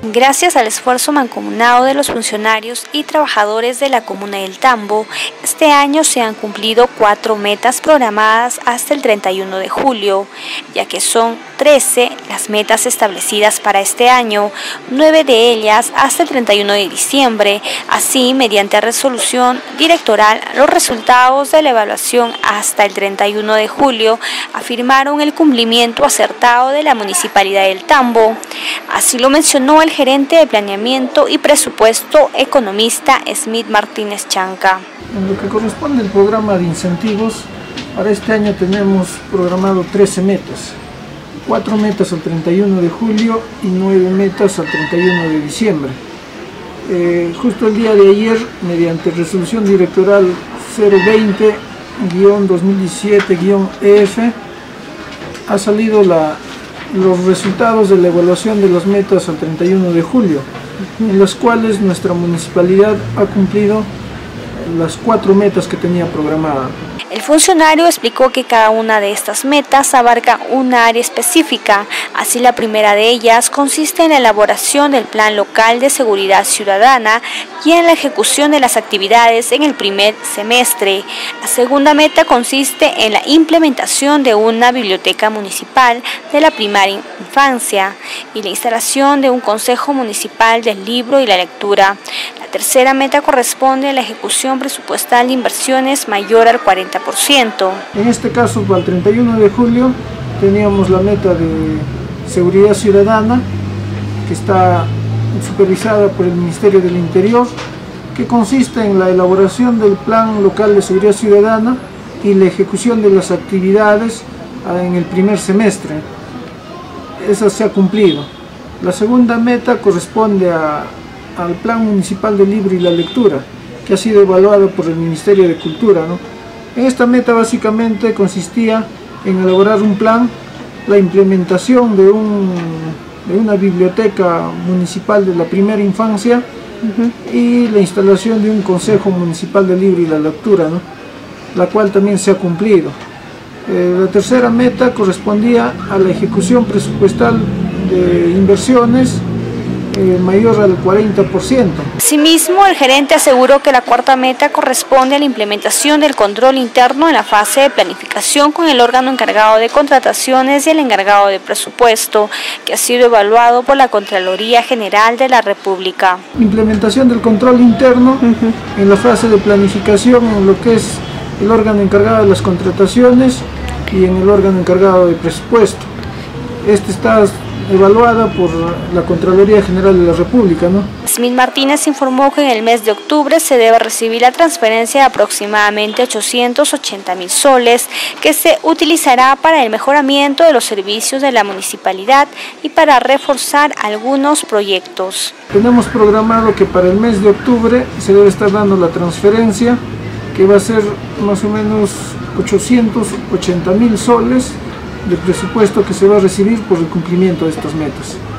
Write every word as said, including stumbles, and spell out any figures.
Gracias al esfuerzo mancomunado de los funcionarios y trabajadores de la comuna del Tambo, este año se han cumplido cuatro metas programadas hasta el treinta y uno de julio, ya que son trece las metas establecidas para este año, nueve de ellas hasta el treinta y uno de diciembre. Así, mediante resolución directoral, los resultados de la evaluación hasta el treinta y uno de julio afirmaron el cumplimiento acertado de la Municipalidad del Tambo. Así lo mencionó el gerente de Planeamiento y Presupuesto, economista Smith Martínez Chanca. En lo que corresponde al programa de incentivos, para este año tenemos programado trece metas, cuatro metas al treinta y uno de julio y nueve metas al treinta y uno de diciembre. Eh, justo el día de ayer, mediante resolución directoral cero veinte guión dos mil diecisiete guión E F, ha salido la los resultados de la evaluación de las metas al treinta y uno de julio, en las cuales nuestra municipalidad ha cumplido las cuatro metas que tenía programada. El funcionario explicó que cada una de estas metas abarca una área específica. Así, la primera de ellas consiste en la elaboración del Plan Local de Seguridad Ciudadana y en la ejecución de las actividades en el primer semestre. La segunda meta consiste en la implementación de una biblioteca municipal de la primaria infancia y la instalación de un consejo municipal del libro y la lectura. La tercera meta corresponde a la ejecución presupuestal de inversiones mayor al cuarenta por ciento. En este caso, para el treinta y uno de julio, teníamos la meta de seguridad ciudadana, que está supervisada por el Ministerio del Interior, que consiste en la elaboración del Plan Local de Seguridad Ciudadana y la ejecución de las actividades en el primer semestre. Esa se ha cumplido. La segunda meta corresponde a, al Plan Municipal del Libro y la Lectura, que ha sido evaluado por el Ministerio de Cultura, ¿no? En esta meta básicamente consistía en elaborar un plan, la implementación de, un, de una biblioteca municipal de la primera infancia uh-huh. y la instalación de un consejo municipal del libro y la lectura, ¿no? La cual también se ha cumplido. Eh, la tercera meta correspondía a la ejecución presupuestal de inversiones eh, mayor al cuarenta por ciento. Asimismo, el gerente aseguró que la cuarta meta corresponde a la implementación del control interno en la fase de planificación con el órgano encargado de contrataciones y el encargado de presupuesto, que ha sido evaluado por la Contraloría General de la República. Implementación del control interno uh-huh. en la fase de planificación en lo que es el órgano encargado de las contrataciones y en el órgano encargado de presupuesto. Este está evaluada por la Contraloría General de la República, ¿no? Smith Martínez informó que en el mes de octubre se debe recibir la transferencia de aproximadamente ochocientos ochenta mil soles que se utilizará para el mejoramiento de los servicios de la municipalidad y para reforzar algunos proyectos. Tenemos programado que para el mes de octubre se debe estar dando la transferencia, que va a ser más o menos ochocientos ochenta mil soles de presupuesto que se va a recibir por el cumplimiento de estas metas.